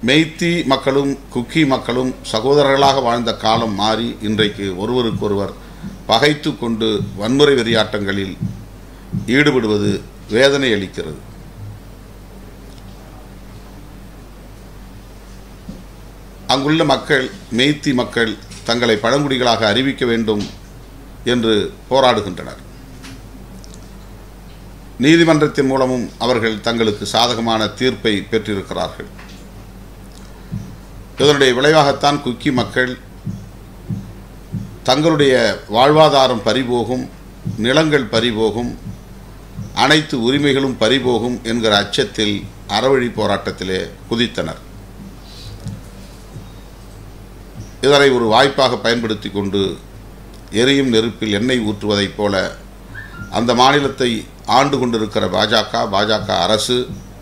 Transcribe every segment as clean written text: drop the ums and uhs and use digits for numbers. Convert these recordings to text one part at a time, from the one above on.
மெய்த்தி மக்களும் குக்கி மக்களும் சகோதரர்களாக வாழ்ந்த காலம் மாறி இன்றைக்கு ஒருவருக்கொருவர் பகைத்து கொண்டு வன்முறை வெறியாட்டங்களில் ஈடுபடுவது வேதனை அளிக்கிறது. அங்குள்ள மக்கள், மெய்த்தி மக்கள் தங்களை பழங்குடிகளாக அறிவிக்க வேண்டும் என்று போராடுகின்றனர். நீதிமன்றத்தின் மூலமும் அவர்கள் தங்களுக்கு சாதகமான தீர்ப்பை பெற்றிருக்கிறார்கள். இதனுடைய விளைவாகத்தான் குக்கி மக்கள் தங்களுடைய வாழ்வாதாரம் பறிபோகும், நிலங்கள் பறிபோகும், அனைத்து உரிமைகளும் பறிபோகும் என்கிற அச்சத்தில் அறவழி போராட்டத்திலே குதித்தனர். இதனை ஒரு வாய்ப்பாக பயன்படுத்தி கொண்டு எரியும் நெருப்பில் எண்ணெய் ஊற்றுவதைப் போல அந்த மாநிலத்தை ஆண்டு கொண்டிருக்கிற பாஜக அரசு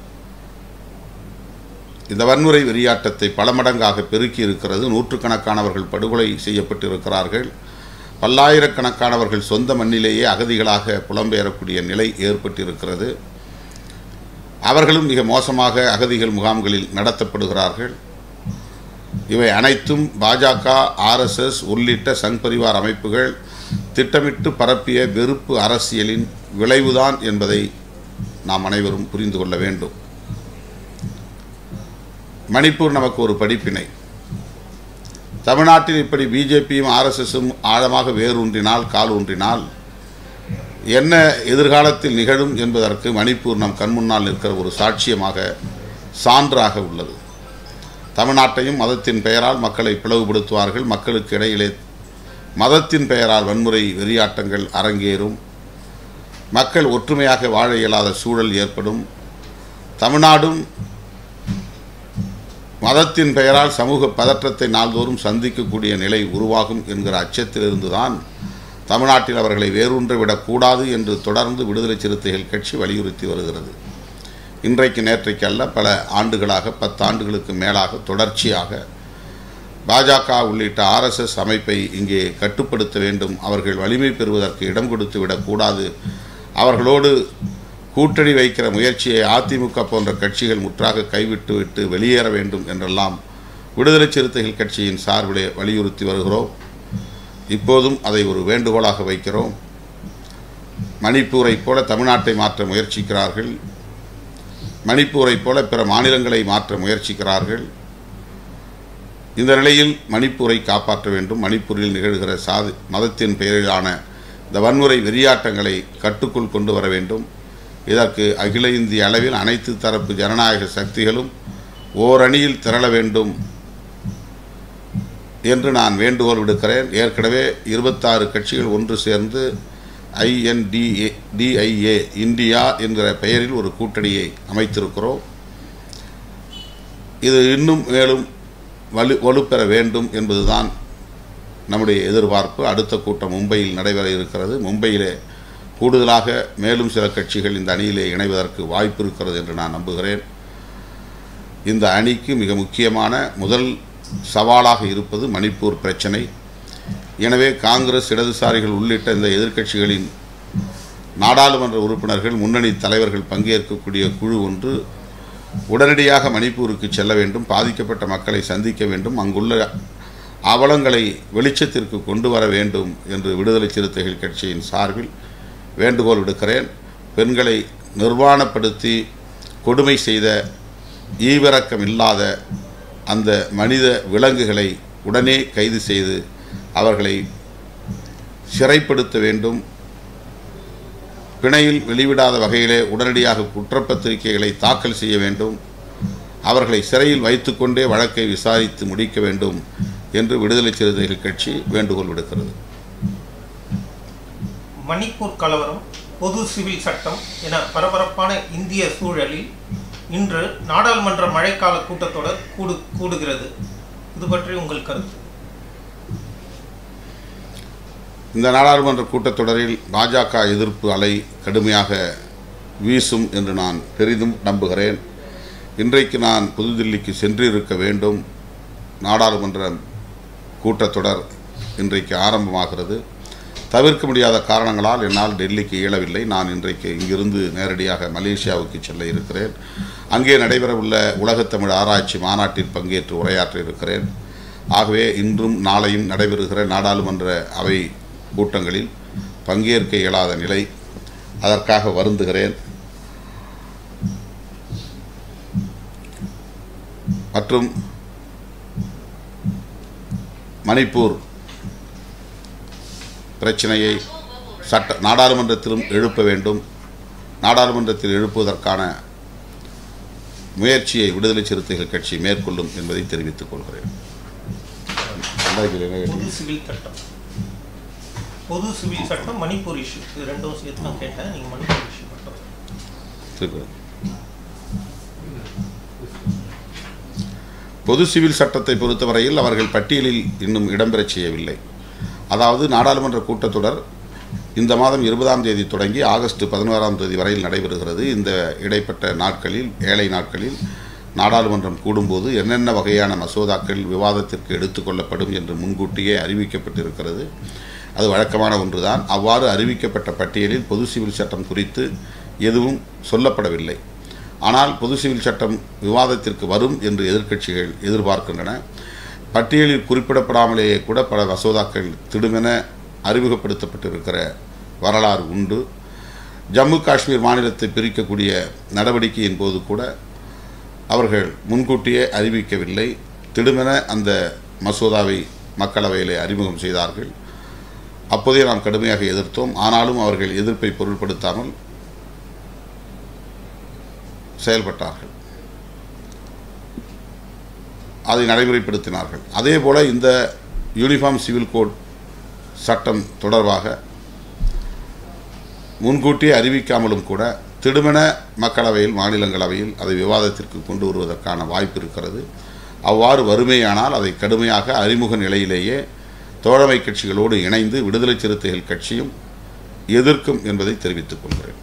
இந்த வன்முறை வெறியாட்டத்தை பல மடங்காக பெருக்கி இருக்கிறது. நூற்றுக்கணக்கானவர்கள் படுகொலை செய்யப்பட்டிருக்கிறார்கள். பல்லாயிரக்கணக்கானவர்கள் சொந்த மண்ணிலேயே அகதிகளாக புலம்பெயரக்கூடிய நிலை ஏற்பட்டிருக்கிறது. அவர்களும் மிக மோசமாக அகதிகள் முகாம்களில் நடத்தப்படுகிறார்கள். இவை அனைத்தும் பாஜக, RSS உள்ளிட்ட சங் பரிவார் அமைப்புகள் திட்டமிட்டு பரப்பிய வெறுப்பு அரசியலின் விளைவுதான் என்பதை நாம் அனைவரும் புரிந்து கொள்ள வேண்டும். மணிப்பூர் நமக்கு ஒரு படிப்பினை. தமிழ்நாட்டில் இப்படி பிஜேபியும் RSSம் ஆழமாக கால் ஊன்றினால் என்ன எதிர்காலத்தில் நிகழும் என்பதற்கு மணிப்பூர் நம் கண்முன்னால் இருக்கிற ஒரு சாட்சியமாக, சான்றாக உள்ளது. தமிழ்நாட்டையும் மதத்தின் பெயரால் மக்களை பிளவுபடுத்துவார்கள். மக்களுக்கு இடையிலே மதத்தின் பெயரால் வன்முறை வெறியாட்டங்கள் அரங்கேறும். மக்கள் ஒற்றுமையாக வாழ இயலாத சூழல் ஏற்படும். தமிழ்நாடும் மதத்தின் பெயரால் சமூக பதற்றத்தை நாள்தோறும் சந்திக்கக்கூடிய நிலை உருவாகும் என்கிற அச்சத்திலிருந்துதான் தமிழ்நாட்டில் அவர்களை வேரூன்ற விடக்கூடாது என்று தொடர்ந்து விடுதலை சிறுத்தைகள் கட்சி வலியுறுத்தி வருகிறது. இன்றைக்கு நேற்றைக்கு அல்ல, பல ஆண்டுகளாக, 10 ஆண்டுகளுக்கு மேலாக தொடர்ச்சியாக பாஜக உள்ளிட்ட RSS அமைப்பை இங்கே கட்டுப்படுத்த வேண்டும், அவர்கள் வலிமை பெறுவதற்கு இடம் கொடுத்து விடக்கூடாது, அவர்களோடு கூட்டணி வைக்கிற முயற்சியை அதிமுக போன்ற கட்சிகள் முற்றாக கைவிட்டு வெளியேற வேண்டும் என்றெல்லாம் விடுதலை சிறுத்தைகள் கட்சியின் சார்பிலே வலியுறுத்தி வருகிறோம். இப்போதும் அதை ஒரு வேண்டுகோளாக வைக்கிறோம். மணிப்பூரைப் போல தமிழ்நாட்டை மாற்ற முயற்சிக்கிறார்கள். மணிப்பூரைப் போல பிற மாநிலங்களை மாற்ற முயற்சிக்கிறார்கள். இந்த நிலையில் மணிப்பூரை காப்பாற்ற வேண்டும். மணிப்பூரில் நிகழ்கிற மதத்தின் பெயரிலான இந்த வன்முறை வெறியாட்டங்களை கட்டுக்குள் கொண்டு வர வேண்டும். இதற்கு அகில இந்திய அளவில் அனைத்து தரப்பு ஜனநாயக சக்திகளும் ஓரணியில் திரள வேண்டும் என்று நான் வேண்டுகோள் விடுக்கிறேன். ஏற்கனவே 26 கட்சிகள் ஒன்று சேர்ந்து INDIA இந்தியா என்கிற பெயரில் ஒரு கூட்டணியை அமைத்திருக்கிறோம். இது இன்னும் மேலும் வலுப்பெற வேண்டும் என்பதுதான் நம்முடைய எதிர்பார்ப்பு. அடுத்த கூட்டம் மும்பையில் நடைபெற இருக்கிறது. மும்பையிலே கூடுதலாக மேலும் சில கட்சிகள் இந்த அணியிலே இணைவதற்கு வாய்ப்பு இருக்கிறது என்று நான் நம்புகிறேன். இந்த அணிக்கு மிக முக்கியமான முதல் சவாலாக இருப்பது மணிப்பூர் பிரச்சனை. எனவே காங்கிரஸ், இடதுசாரிகள் உள்ளிட்ட இந்த எதிர்க்கட்சிகளின் நாடாளுமன்ற உறுப்பினர்கள், முன்னணி தலைவர்கள் பங்கேற்கக்கூடிய குழு ஒன்று உடனடியாக மணிப்பூருக்கு செல்ல வேண்டும், பாதிக்கப்பட்ட மக்களை சந்திக்க வேண்டும், அங்குள்ள அவலங்களை வெளிச்சத்திற்கு கொண்டு வர வேண்டும் என்று விடுதலை சிறுத்தைகள் கட்சியின் சார்பில் வேண்டுகோள் விடுக்கிறேன். பெண்களை நிர்வாணப்படுத்தி கொடுமை செய்த, ஈவிரக்கம் இல்லாத அந்த மனித விலங்குகளை உடனே கைது செய்து அவர்களை சிறைப்படுத்த வேண்டும். பிணையில் வெளிவிடாத வகையிலே உடனடியாக குற்றப்பத்திரிகைகளை தாக்கல் செய்ய வேண்டும். அவர்களை சிறையில் வைத்துக்கொண்டே வழக்கை விசாரித்து முடிக்க வேண்டும் என்று விடுதலை சிறுத்தைகள் கட்சி வேண்டுகோள் விடுக்கிறது. மணிப்பூர் கலவரம், பொது சிவில் சட்டம் என பரபரப்பான இந்திய சூழலில் இன்று நாடாளுமன்ற மழைக்கால கூட்டத்தொடர் கூடுகிறது. இது பற்றி உங்கள் கருத்து? இந்த நாடாளுமன்ற கூட்டத்தொடரில் பாஜக எதிர்ப்பு அலை கடுமையாக வீசும் என்று நான் பெரிதும் நம்புகிறேன். இன்றைக்கு நான் புதுதில்லிக்கு சென்றிருக்க வேண்டும். நாடாளுமன்ற கூட்டத்தொடர் இன்றைக்கு ஆரம்பமாகிறது. தவிர்க்க முடியாத காரணங்களால் என்னால் டெல்லிக்கு இயலவில்லை. நான் இன்றைக்கு இங்கிருந்து நேரடியாக மலேசியாவுக்கு செல்ல இருக்கிறேன். அங்கே நடைபெறவுள்ள உலகத்தமிழ் ஆராய்ச்சி மாநாட்டில் பங்கேற்று உரையாற்ற இருக்கிறேன். ஆகவே இன்றும் நாளையும் நடைபெறுகிற நாடாளுமன்ற அவை கூட்டங்களில் பங்கேற்க இயலாத நிலை. அதற்காக வருந்துகிறேன். மற்றும் மணிப்பூர் பிரச்சனையை நாடாளுமன்றத்திலும் எழுப்ப வேண்டும். நாடாளுமன்றத்தில் எழுப்புவதற்கான முயற்சியை விடுதலை சிறுத்தைகள் கட்சி மேற்கொள்ளும் என்பதை தெரிவித்துக் கொள்கிறேன். பொது சிவில் சட்டம், மணிப்பூர் இஷ்யூ, இது ரெண்டும் சேர்த்து தான் கேட்டேன். நீங்கள் மணிப்பூர் இஷ்யூ மட்டும். பொது சிவில் சட்டத்தை பொறுத்தவரையில் அவர்கள் பட்டியலில் இன்னும் இடம்பெறச் செய்யவில்லை. அதாவது நாடாளுமன்ற கூட்டத்தொடர் இந்த மாதம் 20ஆம் தேதி தொடங்கி ஆகஸ்ட் 11ஆம் தேதி வரையில் நடைபெறுகிறது. இந்த இடைப்பட்ட நாட்களில், ஏழை நாட்களில் நாடாளுமன்றம் கூடும்போது என்னென்ன வகையான மசோதாக்கள் விவாதத்திற்கு எடுத்துக்கொள்ளப்படும் என்று முன்கூட்டியே அறிவிக்கப்பட்டிருக்கிறது. அது வழக்கமான ஒன்றுதான். அவ்வாறு அறிவிக்கப்பட்ட பட்டியலில் பொது சிவில் சட்டம் குறித்து எதுவும் சொல்லப்படவில்லை. ஆனால் பொது சிவில் சட்டம் விவாதத்திற்கு வரும் என்று எதிர்க்கட்சிகள் எதிர்பார்க்கின்றன. பட்டியலில் குறிப்பிடப்படாமலேயே கூட பல மசோதாக்கள் திடுமென அறிமுகப்படுத்தப்பட்டிருக்கிற வரலாறு உண்டு. ஜம்மு காஷ்மீர் மாநிலத்தை பிரிக்கக்கூடிய நடவடிக்கையின் போது கூட அவர்கள் முன்கூட்டியே அறிவிக்கவில்லை. திடுமென அந்த மசோதாவை மக்களவையிலே அறிமுகம் செய்தார்கள். அப்போதே நாம் கடுமையாக எதிர்த்தோம். ஆனாலும் அவர்கள் எதிர்ப்பை பொருட்படுத்தாமல் செயல்பட்டார்கள், அதை நடைமுறைப்படுத்தினார்கள். அதே போல இந்த யூனிஃபார்ம் சிவில் கோட் சட்டம் தொடர்பாக முன்கூட்டியே அறிவிக்காமலும் கூட திடுமென மக்களவையில், மாநிலங்களவையில் அதை விவாதத்திற்கு கொண்டு வருவதற்கான வாய்ப்பு இருக்கிறது. அவ்வாறு வறுமையானால் அதை கடுமையாக அறிமுக நிலையிலேயே தோழமை கட்சிகளோடு இணைந்து விடுதலை சிறுத்தைகள் கட்சியும் எதிர்க்கும் என்பதை தெரிவித்துக் கொள்கிறேன்.